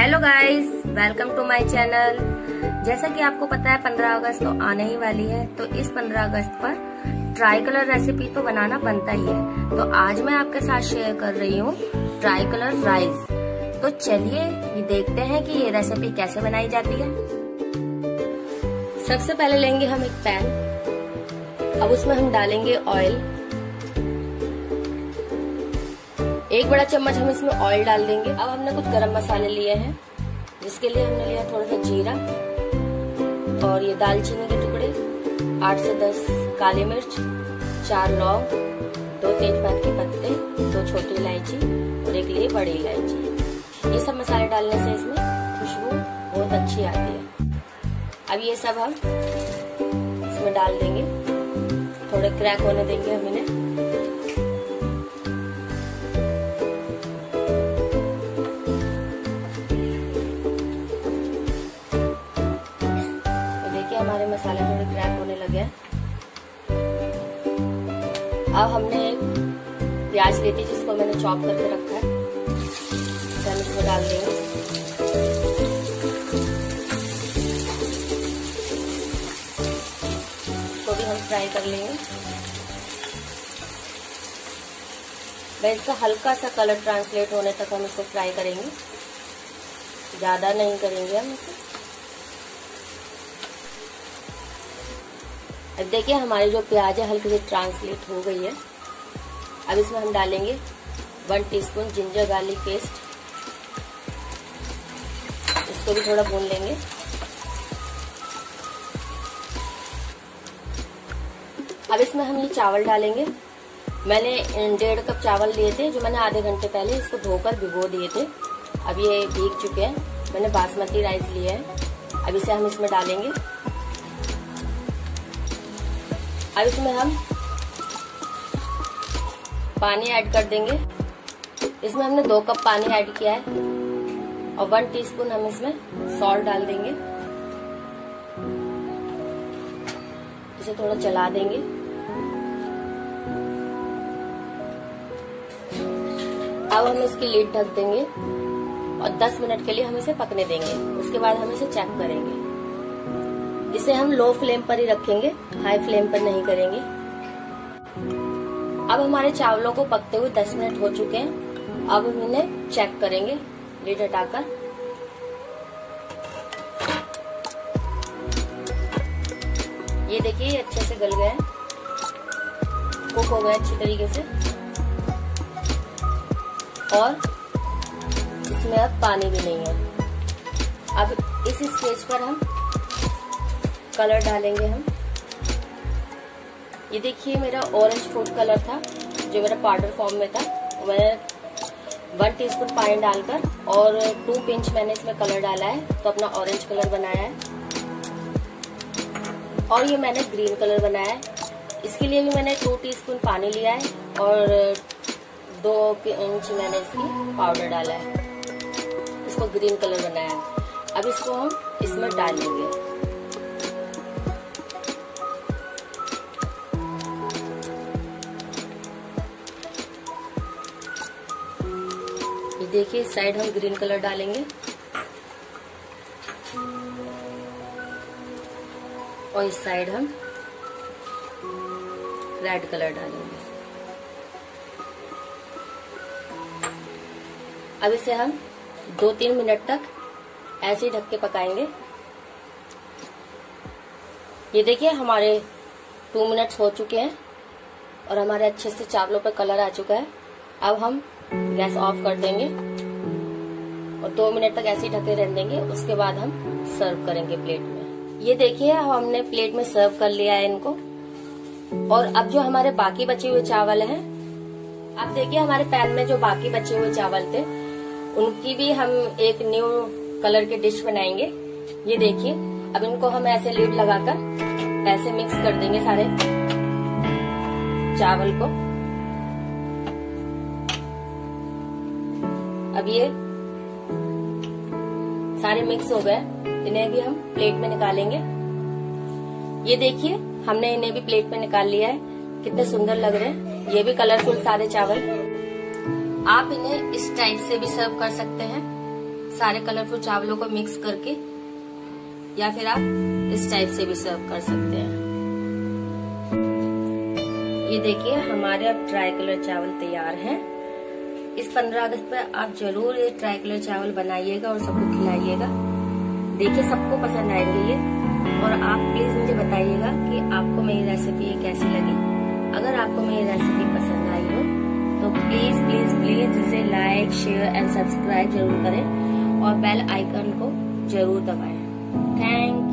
Hello guys, welcome to my channel. जैसा कि आपको पता है 15 अगस्त तो आने ही वाली है, तो इस 15 अगस्त पर ट्राई कलर रेसिपी तो बनाना बनता ही है। तो आज मैं आपके साथ शेयर कर रही हूँ ट्राई कलर राइस। तो चलिए ये देखते हैं कि ये रेसिपी कैसे बनाई जाती है। सबसे पहले लेंगे हम एक पैन। अब उसमें हम डालेंगे ऑयल। 1 बड़ा चम्मच हम इसमें ऑयल डाल देंगे। अब हमने कुछ गरम मसाले लिए हैं, जिसके लिए हमने लिया थोड़ा सा जीरा और ये दालचीनी के टुकड़े, 8 से 10 काली मिर्च, 4 लौंग, 2 तेजपात के पत्ते, 2 छोटी इलायची और 1 लिए बड़ी इलायची। ये सब मसाले डालने से इसमें खुशबू बहुत अच्छी आती है। अब ये सब हम इसमें डाल देंगे, थोड़े क्रैक होने देंगे हम इन्हें। हमारे मसाले थोड़े क्रैक होने लगे हैं। अब हमने एक प्याज ली थी जिसको मैंने चॉप करके रखा है, इसे हम इसमें डाल देंगे। इसको भी हम फ्राई कर लेंगे। मैं इसका हल्का सा कलर ट्रांसलेट होने तक हम इसको फ्राई करेंगे, ज्यादा नहीं करेंगे हम इसे। अब देखिए हमारी जो प्याज है हल्की सी ट्रांसलेट हो गई है। अब इसमें हम डालेंगे 1 टीस्पून जिंजर गार्लिक पेस्ट। इसको भी थोड़ा भून लेंगे। अब इसमें हम ये चावल डालेंगे। मैंने 1.5 कप चावल लिए थे, जो मैंने आधे घंटे पहले इसको धोकर भिगो दिए थे। अब ये भीग चुके हैं। मैंने बासमती राइस लिया है। अब इसे हम इसमें डालेंगे। अब इसमें हम पानी ऐड कर देंगे। इसमें हमने 2 कप पानी ऐड किया है और 1 टीस्पून हम इसमें सॉल्ट डाल देंगे। इसे थोड़ा चला देंगे। अब हम इसकी लीड ढक देंगे और 10 मिनट के लिए हम इसे पकने देंगे। उसके बाद हम इसे चेक करेंगे। इसे हम लो फ्लेम पर ही रखेंगे, हाई फ्लेम पर नहीं करेंगे। अब हमारे चावलों को पकते हुए 10 मिनट हो चुके हैं। अब हम इन्हें चेक करेंगे लीड हटाकर। ये देखिए ये अच्छे से गल गए हैं, कुक हो गए अच्छी तरीके से। और इसमें अब पानी भी नहीं है। अब इस स्टेज पर हम कलर डालेंगे हम। ये देखिए मेरा ऑरेंज फूड कलर था, जो मेरा पाउडर फॉर्म में था। मैंने 1 टीस्पून पानी डालकर और 2 पिंच मैंने इसमें कलर डाला है, तो अपना ऑरेंज कलर बनाया है। और ये मैंने ग्रीन कलर बनाया है। इसके लिए भी मैंने 2 टीस्पून पानी लिया है और 2 पिंच मैंने इसकी पाउडर डाला है। इसको ग्रीन कलर बनाया है। अब इसको हम इसमें डालेंगे। देखिए इस साइड हम ग्रीन कलर डालेंगे और इस साइड हम रेड कलर डालेंगे। अब इसे हम 2-3 मिनट तक ऐसे ही ढक के पकाएंगे। ये देखिए हमारे 2 मिनट्स हो चुके हैं और हमारे अच्छे से चावलों पर कलर आ चुका है। अब हम गैस ऑफ कर देंगे और 2 मिनट तक ऐसे ही ढके रहने देंगे। उसके बाद हम सर्व करेंगे प्लेट में। ये देखिए हमने प्लेट में सर्व कर लिया है इनको। और अब जो हमारे बाकी बचे हुए चावल हैं, अब देखिए हमारे पैन में जो बाकी बचे हुए चावल थे, उनकी भी हम एक न्यू कलर की डिश बनाएंगे। ये देखिए अब इनको हम ऐसे लीड लगाकर ऐसे मिक्स कर देंगे सारे चावल को। अब ये सारे मिक्स हो गए, इन्हें भी हम प्लेट में निकालेंगे। ये देखिए हमने इन्हें भी प्लेट में निकाल लिया है। कितने सुंदर लग रहे हैं, ये भी कलरफुल सारे चावल। आप इन्हें इस टाइप से भी सर्व कर सकते हैं। सारे कलरफुल चावलों को मिक्स करके, या फिर आप इस टाइप से भी सर्व कर सकते हैं। ये देखिए हमारे अब ट्राई कलर चावल तैयार हैं। इस 15 अगस्त पर आप जरूर ये ट्राई कलर चावल बनाइएगा और सबको खिलाइएगा। देखिए सबको पसंद आएंगे ये। और आप प्लीज मुझे बताइएगा कि आपको मेरी रेसिपी कैसी लगी। अगर आपको मेरी रेसिपी पसंद आई हो तो प्लीज प्लीज प्लीज इसे लाइक, शेयर एंड सब्सक्राइब जरूर करें और बेल आइकन को जरूर दबाएं। थैंक